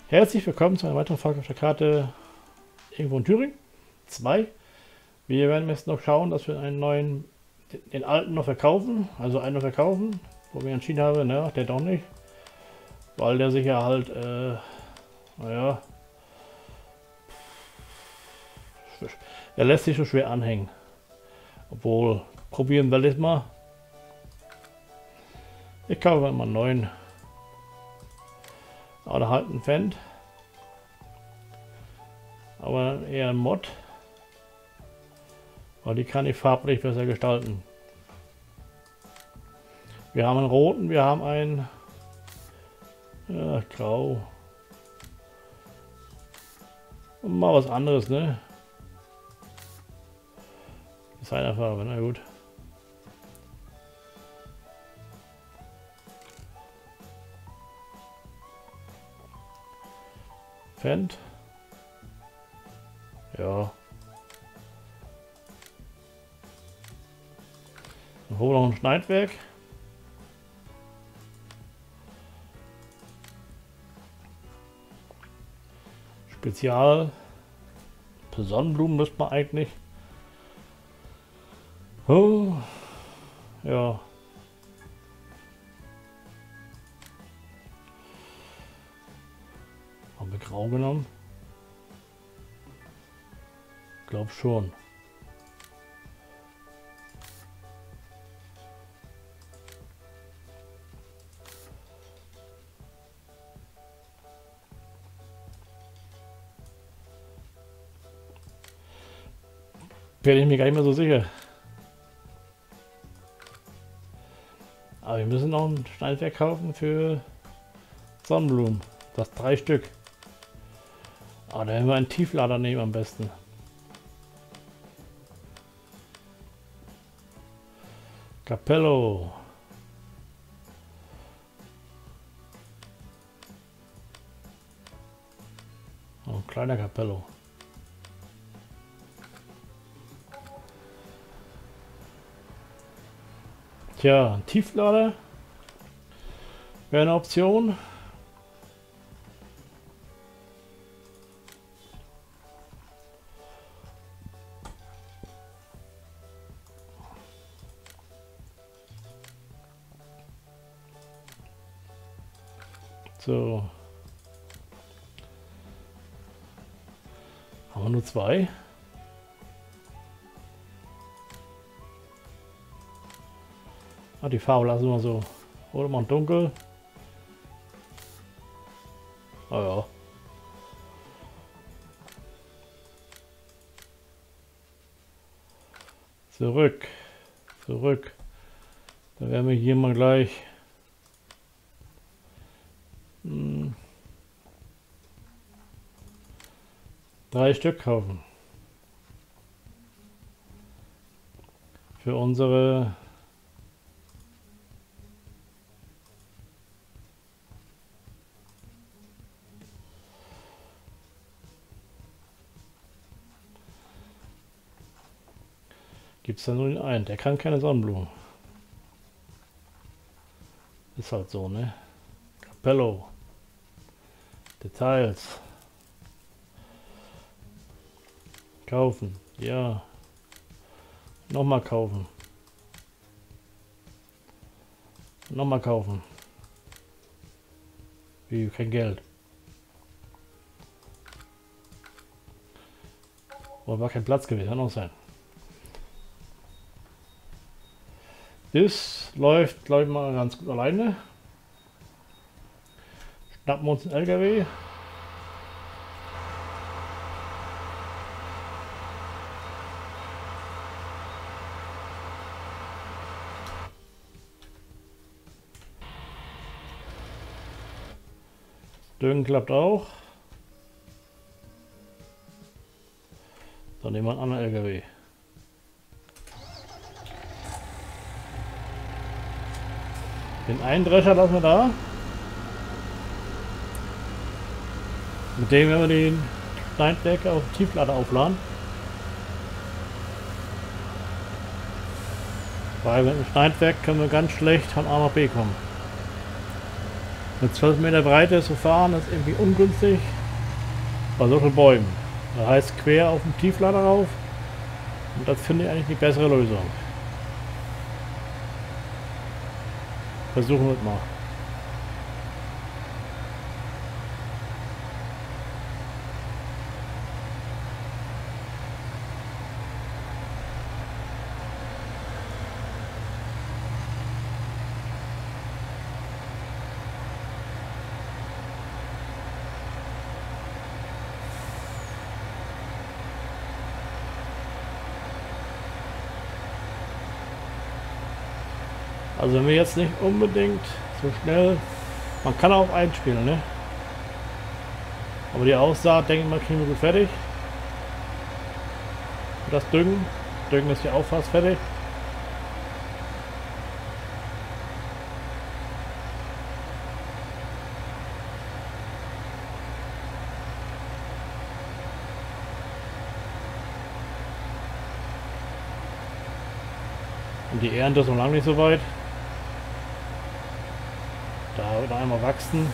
Herzlich willkommen zu einer weiteren Folge auf der Karte irgendwo in Thüringen 2. Wir werden jetzt noch schauen, dass wir einen neuen, den alten noch verkaufen, also einen noch verkaufen, wo wir entschieden haben, ne, der doch nicht, weil der sich ja halt, naja, der lässt sich so schwer anhängen. Obwohl, probieren wir das mal. Ich kaufe mal einen neuen. Oder halt ein Fendt. Aber eher ein Mod. Weil die kann ich farblich besser gestalten. Wir haben einen roten, wir haben einen grau. Und mal was anderes, ne? Designerfarbe, na gut. Fendt. Ja. Dann holen wir noch ein Schneidwerk. Spezial. Für Sonnenblumen müsste man eigentlich. Oh. Ja. Haben wir grau genommen? Glaub schon. Bin ich mir gar nicht mehr so sicher. Aber wir müssen noch ein Schneidwerk kaufen für Sonnenblumen. Das 3 Stück. Aber da werden wir einen Tieflader nehmen am besten. Capello. Oh, ein kleiner Capello. Tja, ein Tieflader wäre eine Option. So. Haben wir nur 2? Ah, die Farbe lassen wir so. Oder mal dunkel. Ah ja. Zurück. Zurück. Da werden wir hier mal gleich 3 Stück kaufen. Für unsere gibt es da nur den einen, der kann keine Sonnenblumen. Ist halt so, ne? Capello. Details. Kaufen. Ja. Nochmal kaufen. Nochmal kaufen. Wie, kein Geld. Oder war kein Platz gewesen, kann auch sein. Das läuft, glaube ich, mal ganz gut alleine. Schnappen wir uns einen LKW. Düngen klappt auch. Dann nehmen wir einen anderen LKW. Den einen Drescher lassen wir da. Mit dem werden wir den Schneidwerk auf Tieflader aufladen. Weil mit dem Schneidwerk können wir ganz schlecht von A nach B kommen. Mit 12 Meter Breite zu fahren ist irgendwie ungünstig bei solchen Bäumen. Das heißt quer auf dem Tieflader rauf. Und das finde ich eigentlich die bessere Lösung. Versuchen wir es mal. Also wenn wir jetzt nicht unbedingt so schnell, man kann auch einspielen, ne? Aber die Aussaat, denke ich mal, kriegen wir gut fertig. Und das Düngen ist ja auch fast fertig. Und die Ernte ist noch lange nicht so weit. Da wird einmal wachsen.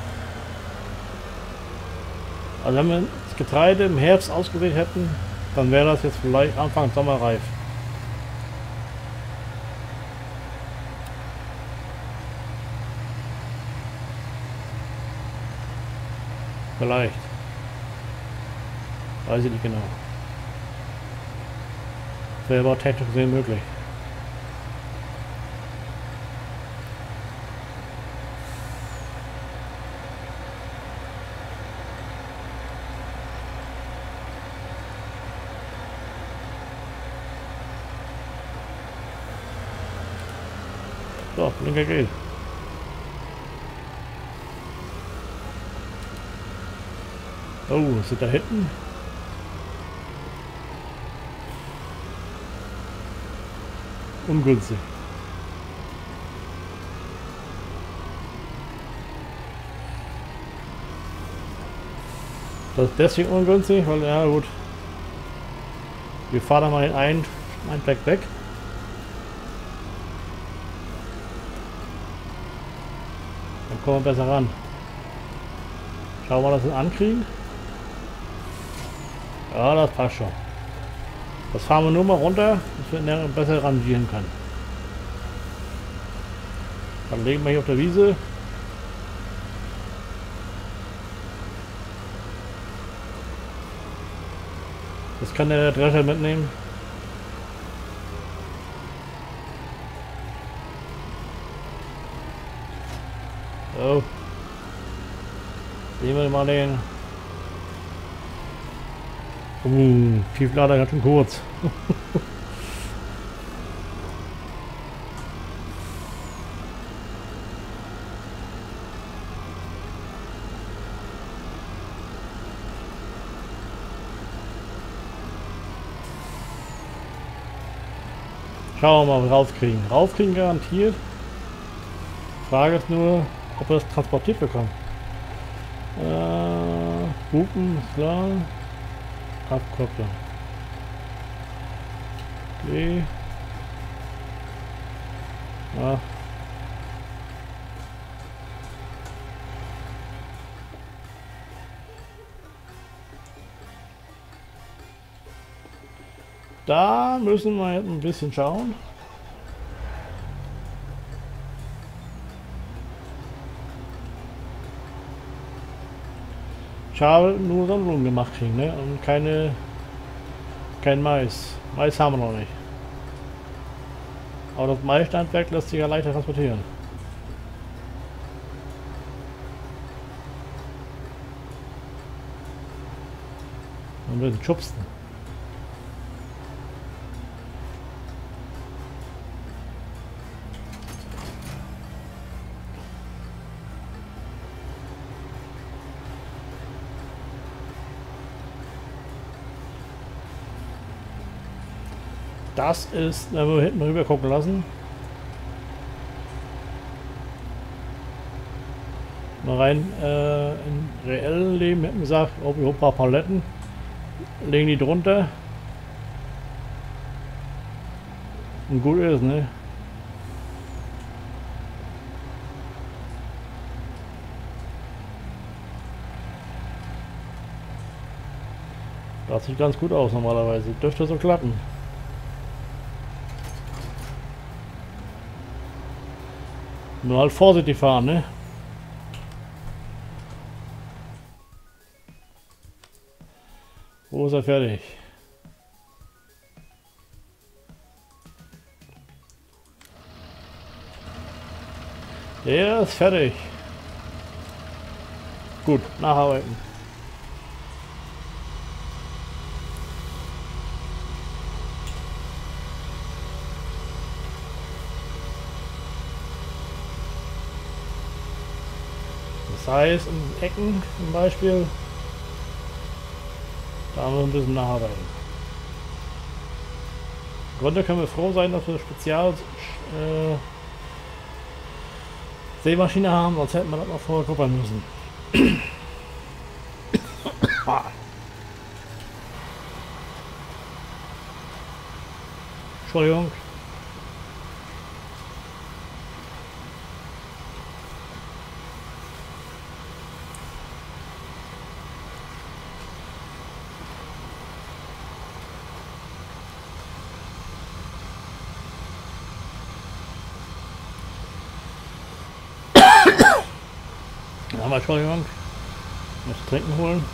Also wenn wir das Getreide im Herbst ausgesät hätten, dann wäre das jetzt vielleicht Anfang Sommer reif. Vielleicht. Weiß ich nicht genau. Wäre aber technisch gesehen möglich. So, Blinker geht. Oh, was ist da hinten? Ungünstig. Das ist deswegen ungünstig, weil, ja gut, wir fahren mal den einen Fleck weg. Dann kommen wir besser ran. Schauen wir mal, dass wir das ankriegen. Ja, das passt schon. Das fahren wir nur mal runter, dass wir besser rangieren können. Dann legen wir hier auf der Wiese. Das kann der Drescher mitnehmen. So. Sehen wir mal den. Tieflader ganz schön kurz. Schauen wir mal, ob wir rauskriegen. Rauskriegen garantiert. Frage ist nur, ob wir das transportiert bekommen. Hupen, ist klar. Abkopplung. Okay. Ja. Da müssen wir jetzt ein bisschen schauen. Schade, nur Sammlungen gemacht kriegen, ne? Und kein Mais. Mais haben wir noch nicht. Aber das Maisstandwerk lässt sich ja leichter transportieren. Und wir sind schubsten. Das ist, wenn wir hinten rüber gucken lassen. Mal rein in reellen Leben hätten wir gesagt, oh, wir holen ein paar Paletten, legen die drunter und gut ist, ne? Das sieht ganz gut aus normalerweise. Dürfte so klappen. Nur halt vorsichtig fahren, ne? Wo ist er fertig? Der ist fertig. Gut, nacharbeiten. Das heißt, in Ecken zum Beispiel, da haben wir ein bisschen nacharbeiten. Im Grunde können wir froh sein, dass wir Spezial Sämaschine haben, sonst hätten wir das noch vorher kuppern müssen. Entschuldigung. Dann haben wir, Entschuldigung, muss trinken holen.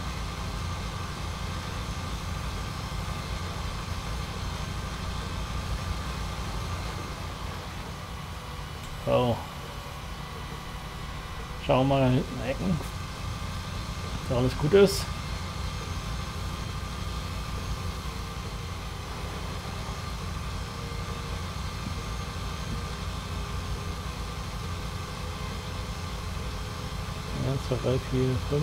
So. Schauen wir mal in den Ecken, dass alles gut ist. Eins, 2, 3, 4, 5,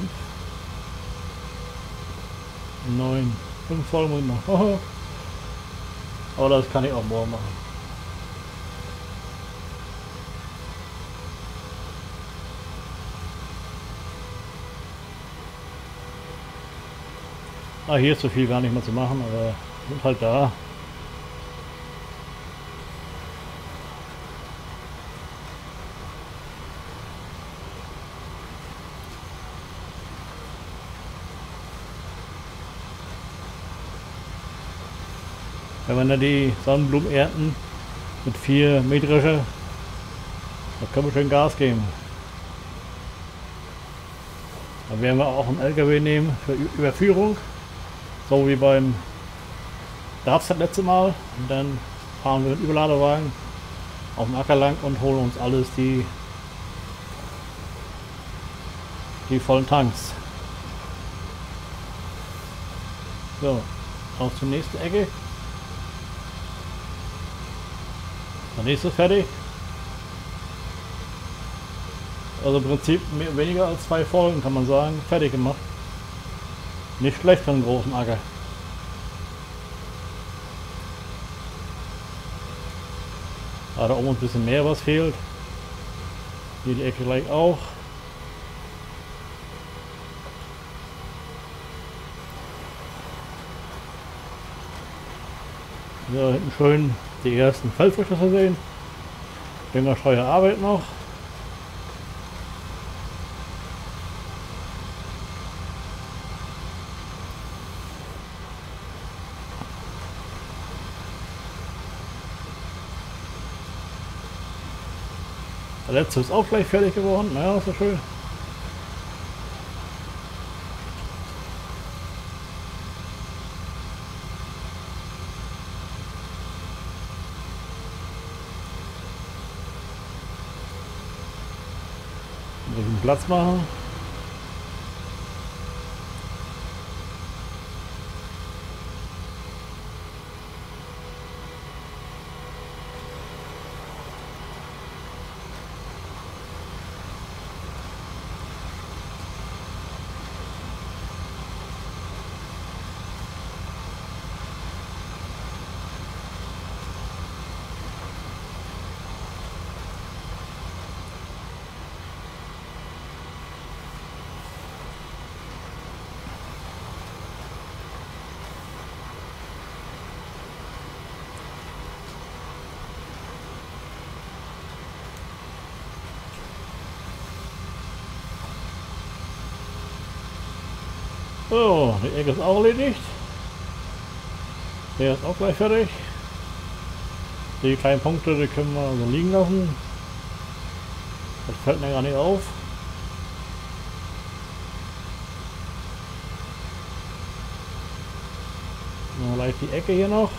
9, 5 Vollmond noch. Aber das kann ich auch morgen machen. Ah, hier ist so viel gar nicht mehr zu machen, aber sind halt da. Wenn wir dann die Sonnenblumen ernten mit 4 Mähdrescher, da können wir schön Gas geben. Dann werden wir auch einen LKW nehmen für Überführung, so wie beim Darfs das letzte Mal. Und dann fahren wir mit Überladewagen auf dem Acker lang und holen uns alles die vollen Tanks. So, auf zur nächsten Ecke. Der nächste ist fertig. Also im Prinzip weniger als 2 Folgen, kann man sagen, fertig gemacht. Nicht schlecht für einen großen Acker. Da oben ein bisschen mehr was fehlt. Hier die Ecke gleich auch. Ja, hinten schön die ersten Feldfrüchte zu sehen. Düngerstreuer Arbeit noch. Der letzte ist auch gleich fertig geworden. Naja, ist ja schön. Ein bisschen Platz machen. So, die Ecke ist auch erledigt. Der ist auch gleich fertig. Die kleinen Punkte, die können wir so liegen lassen. Das fällt mir gar nicht auf. Nur leicht die Ecke hier noch.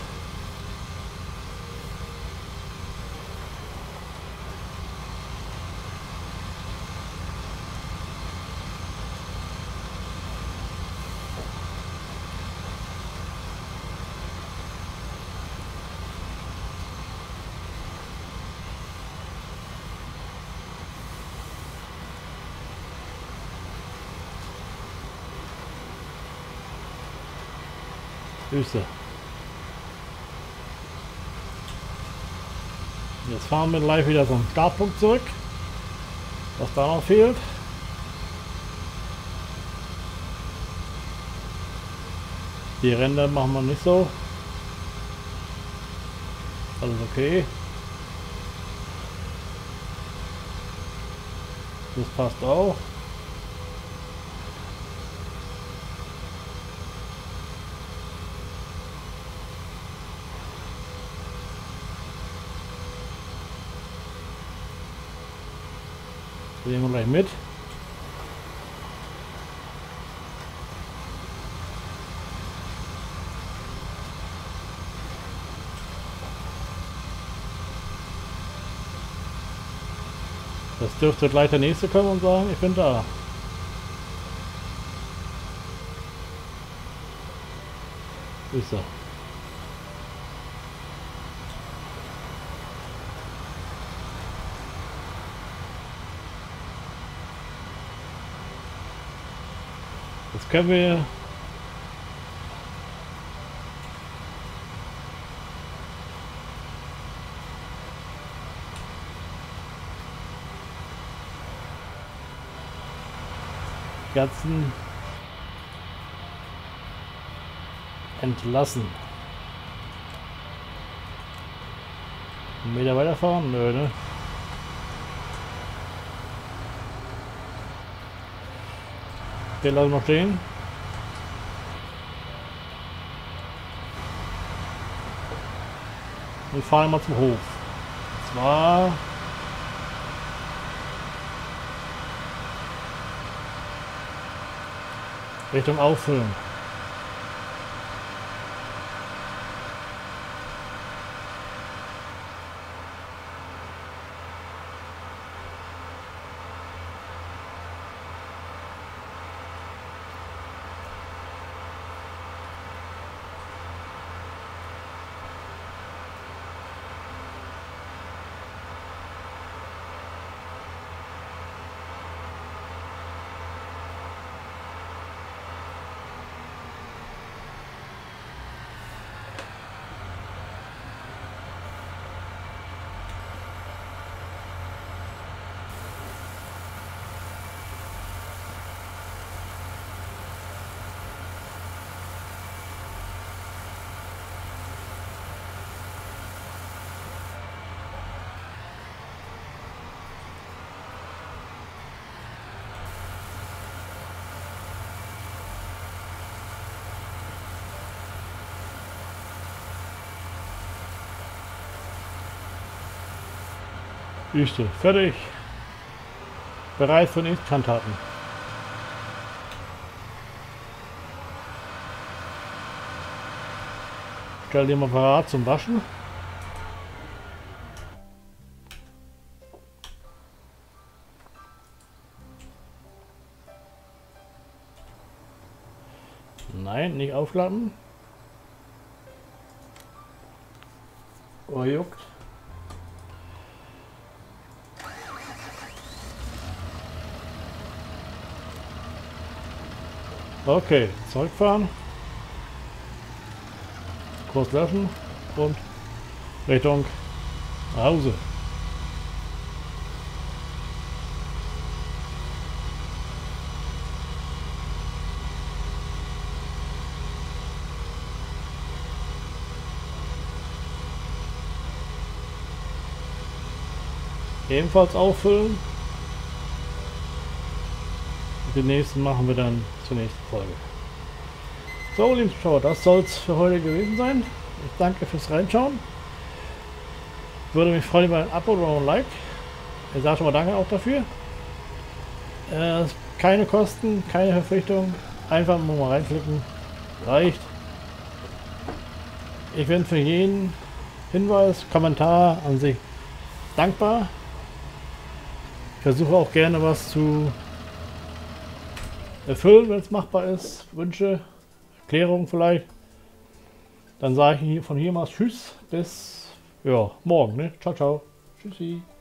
Süße. Jetzt fahren wir gleich wieder zum Startpunkt zurück. Was da noch fehlt. Die Ränder machen wir nicht so. Alles okay. Das passt auch. Nehmen wir gleich mit. Das dürfte gleich der nächste kommen und sagen, ich bin da. Ist er. Jetzt können wir die ganzen entlassen. Einen Meter weiterfahren? Nö, ne? Den lassen wir stehen. Und fahren mal zum Hof. Und zwar Richtung Auffüllen. Wüste, fertig. Bereit für den Inkantaten. Stell dir mal parat zum Waschen. Nein, nicht aufklappen. Oh, juckt. Okay, zurückfahren. Kurz löschen und Richtung nach Hause. Ebenfalls auffüllen. Den nächsten machen wir dann zur nächsten Folge. So, liebe Zuschauer, das soll es für heute gewesen sein. Ich danke fürs Reinschauen. Würde mich freuen über ein Abo oder ein Like. Ich sage schon mal danke auch dafür. Keine Kosten, keine Verpflichtung. Einfach nur mal reinklicken. Reicht. Ich bin für jeden Hinweis, Kommentar an sich dankbar. Ich versuche auch gerne was zu erfüllen, wenn es machbar ist. Wünsche, Erklärungen vielleicht. Dann sage ich von hier mal Tschüss, bis ja, morgen. Ne? Ciao, ciao. Tschüssi.